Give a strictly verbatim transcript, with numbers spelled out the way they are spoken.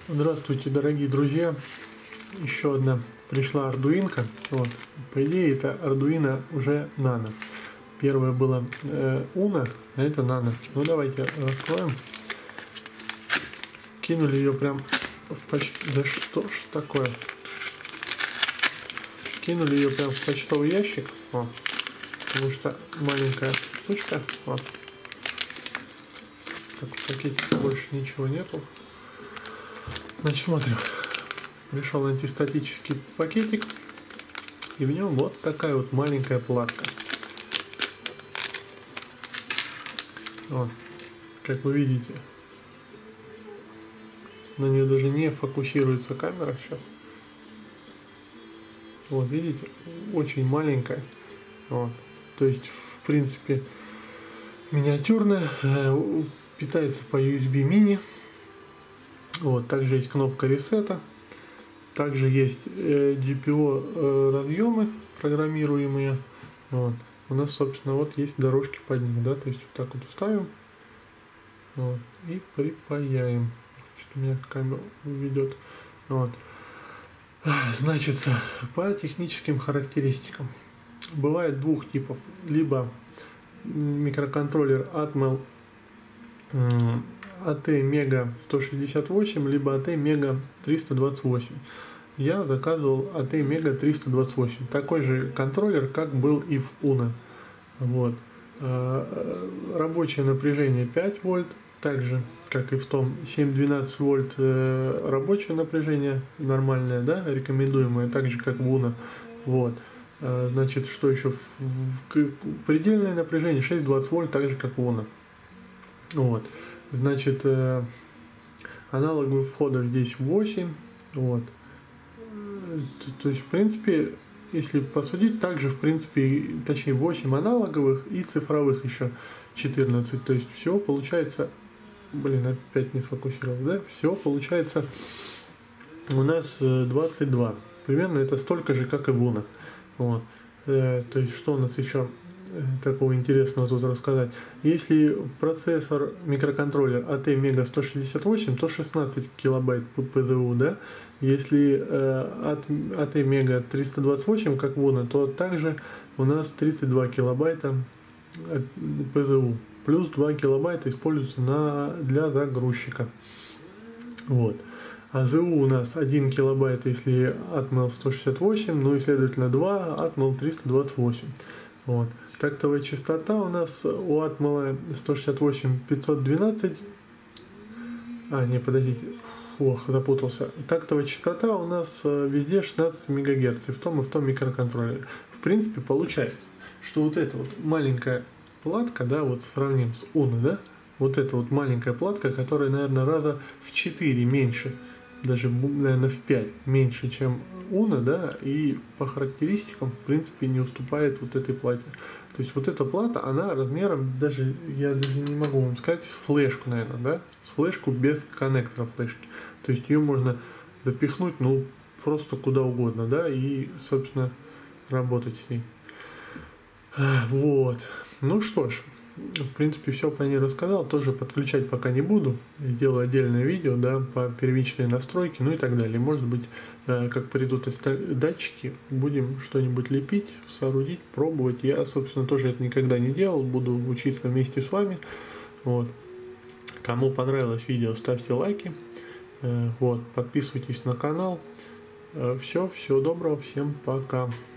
Здравствуйте, дорогие друзья! Еще одна пришла ардуинка. Вот. По идее, это ардуино уже нано. Первое было э, уно, а это нано. Ну давайте раскроем. Кинули ее прям в почтовый... Да что ж такое? Кинули ее прям в почтовый ящик. О, потому что маленькая штучка. Вот. Так, в пакете больше ничего нету. Значит, смотрим. Пришел антистатический пакетик. И в нем вот такая вот маленькая платка. Вот. Как вы видите, на нее даже не фокусируется камера сейчас. Вот, видите, очень маленькая. Вот. То есть, в принципе, миниатюрная. Э, питается по ю эс би мини. Вот, также есть кнопка ресета. Также есть э, джи пи о э, разъемы программируемые. Вот. У нас, собственно, вот есть дорожки под ним, да, то есть вот так вот вставим, вот, и припаяем. Что-то меня камера ведет. Вот. Значит, по техническим характеристикам. Бывает двух типов. Либо микроконтроллер Atmel эй ти Mega сто шестьдесят восемь, либо эй ти Mega триста двадцать восемь. Я заказывал эй ти Mega триста двадцать восемь. Такой же контроллер, как был и в уно. Вот. Рабочее напряжение пять вольт. Также, как и в том, семь-двенадцать вольт рабочее напряжение нормальное, да, рекомендуемое, так же, как в уно. Вот. Значит, что еще? Предельное напряжение шесть-двадцать вольт, так же, как в уно. Вот. Значит, аналоговых входов здесь восемь. Вот. То есть, в принципе, если посудить, также, в принципе, точнее, восемь аналоговых и цифровых еще четырнадцать. То есть, всего получается, блин, опять не сфокусировал, да? Всего получается у нас двадцать два. Примерно это столько же, как и в уно. Вот. То есть, что у нас еще такого интересного тут рассказать? Если процессор, микроконтроллер эй ти Mega сто шестьдесят восемь, то шестнадцать килобайт пэ зэ у, да? Если э, эй ти Mega триста двадцать восемь, как в уно, то также у нас тридцать два килобайта пэ зэ у. Плюс два килобайта используется на, для загрузчика. Вот. А зэ у у нас один килобайт, если Atmel сто шестьдесят восемь, ну и следовательно два, Atmel триста двадцать восемь. Вот. Тактовая частота у нас у Atmel сто шестьдесят восемь пятьсот двенадцать. А, не, подождите. Ох, запутался. Тактовая частота у нас везде шестнадцать мегагерц, и в том и в том микроконтроллере. В принципе, получается, что вот эта вот маленькая платка, да, вот сравним с уно, да, вот эта вот маленькая платка, которая, наверное, раза в четыре меньше, даже, наверное, в пять меньше, чем уно, да, и по характеристикам, в принципе, не уступает вот этой плате. То есть вот эта плата, она размером, даже, я даже не могу вам сказать, флешку, наверное, да, с флешку без коннектора флешки. То есть ее можно запихнуть, ну, просто куда угодно, да, и, собственно, работать с ней. Вот. Ну что ж, в принципе, все по ней рассказал. Тоже подключать пока не буду. Сделаю отдельное видео, да, по первичной настройке, ну и так далее. Может быть, как придут датчики, будем что-нибудь лепить, соорудить, пробовать. Я, собственно, тоже это никогда не делал. Буду учиться вместе с вами. Вот. Кому понравилось видео, ставьте лайки. Вот, подписывайтесь на канал. Все, всего доброго, всем пока.